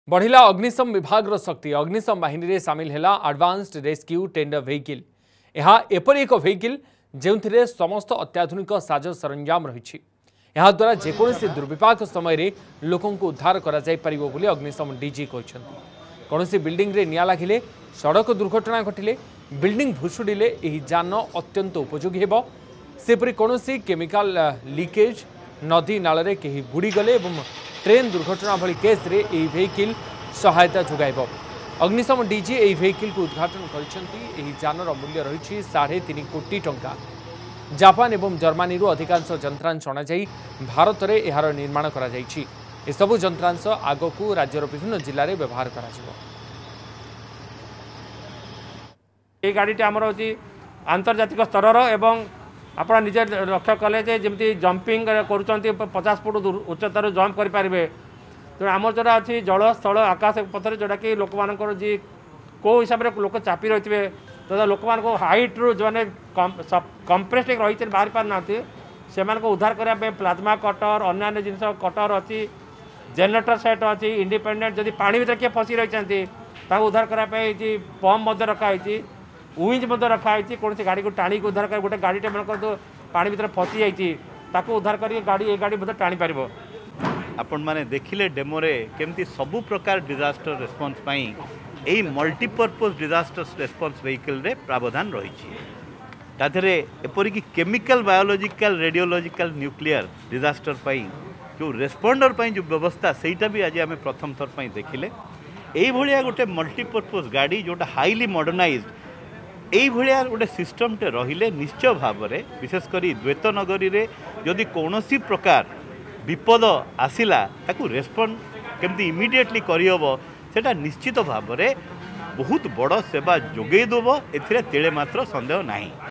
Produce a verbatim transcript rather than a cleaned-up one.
बढ़िला अग्निशम विभाग शक्ति अग्निशम बाहिनी रे सामिल है एडवांस्ड रेस्क्यू टेंडर व्हीकल। यह एपरी एक व्हीकल जो समस्त अत्याधुनिक साज सरंजाम रही द्वारा जेकोसी दुर्विपाक समय लोकों को उद्धार कर अग्निशम डीजी कहते। कौन बिल्डिंग रे निया लगिले सड़क दुर्घटना घटिले बिल्डिंग भुशुड़िले यान अत्यंत उपयोगी हो। सेपरी कौन केमिकल लीकेज नदी नाल कहीं बुड़ीगले ट्रेन दुर्घटना भली केस रे एही व्हीकल सहायता जोगाइब। अग्निशम डीजी एही व्हीकल को उद्घाटन करछंती। जानर मूल्य रही साढ़े तीन कोटी टंका। जापान एवं जर्मनी अधिकांश यंत्रांश अणा भारत में यार निर्माण करा जायछि। ए सबु यंत्रांश आगकू राज्यर विभिन्न जिले में व्यवहार करा जिवो। ये गाड़ी आमर होची आंतर्जातिक स्तर एवं आप निजे लक्ष्य कले जमी जंपिंग कर पचास फुट उच्चतार जंप करेंगे। तो आम जोड़ा अच्छी जल स्थल आकाश पथर जोटा कि लोक मान जी कौ हिसाब से लोक चापी रही है तो लोक मान हाइट रू जो मैंने कंप्रेस रही बाहरी पार ना से उद्धार करने प्लाज्मा कटर अन्य जिन कटर अच्छी जेनेटर सेट अच्छी इंडिपेंडेंट जदि पानी भर किए फसी रही उद्धार करने पंप रखाई उइंज रखाई कौन गाड़ी को टाणी उद्धार कर गोटे गाड़ी मन कर पानी भर फसी जाइए उद्धार कर गाड़ी ए गाड़ी टाणी पार। आपण माने देखिले डेमोरे केमती सबु प्रकार डिजास्टर रेस्पॉन्स पाई एई मल्टीपर्पज डिजास्टर रेस्पॉन्स व्हीकल रे प्रावधान रही ताधरे एपरि कि chemical biological radiological nuclear disaster पाई जो रेस्पॉन्डर पाई जो व्यवस्था सेटा भी आज आम प्रथम थर पाई देखिले। एई भलिया गोटे मल्टीपर्पज गाड़ी जोटा हाईली मॉडर्नाइज्ड एई भलिया गोटे सिस्टम टे रहिले निश्चय भाव में विशेषकर द्वैत नगरी रे जदि कौनसी प्रकार विपद आसिला ताकू रेस्पॉन्ड केमती इमिडिएटली करहब सेटा निश्चित भाव में बहुत बड़ सेवा जोगेदेव एथिरे तेले मात्र संदेह नहीं।